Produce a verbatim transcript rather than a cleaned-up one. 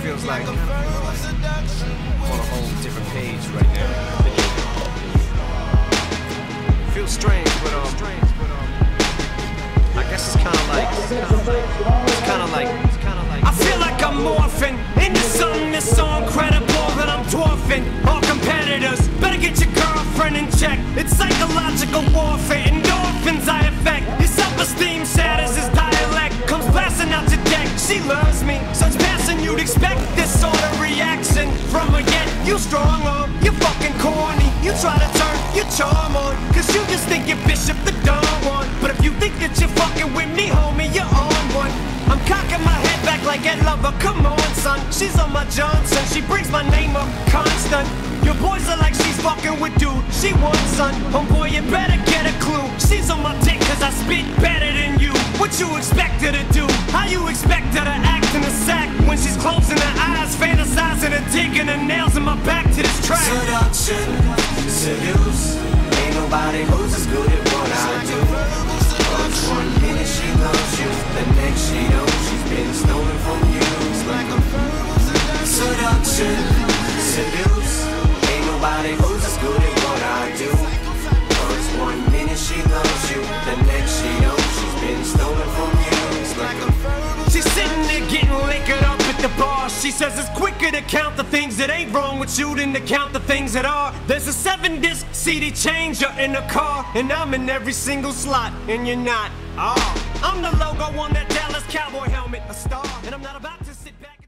feels like I'm on a whole different page right now. Feels strange, but um, I guess it's kind of like, it's kind of like, it's kind of like. I feel like I'm morphing into something that's so incredible that I'm dwarfing all competitors. Better get your girlfriend in check. It's psychological warfare, endorphins I affect. Your self-esteem shatters his dialect, comes blasting out your deck. She loves me, such passion you'd expect this sort of reaction from her. Yet you strong arm, you fucking corny. You try to turn your charm on, cause you just think you're Bishop the Don Juan. But if you think that you're fucking with me, homie, you're on one. I'm cocking my head back like Ed Lover, come on son. She's on my Johnson, she brings my name up constant. Your boys are like she's fucking with dude, she wants son. Homeboy, you better get a clue. She's on my dick cause I spit better than you. What you expect her to do? How you expect her to act in a sack when she's closing her eyes, fantasizing and digging her nails in my back to this track? Seduction, seduce. Ain't nobody who's as good at what I do. Cause one minute she loves you, the next she don't. She's been stolen from you. It's like a seduction, seduce. Ain't nobody who's as good at what I do. Cause one minute she loves you, the next she don't. She's been stolen from you. It's like a She's sitting there getting liquored up at the bar. She says it's quicker to count the things that ain't wrong with you than to count the things that are. There's a seven disc C D changer in the car, and I'm in every single slot, and you're not. Oh, I'm the logo on that Dallas Cowboy helmet, a star, and I'm not about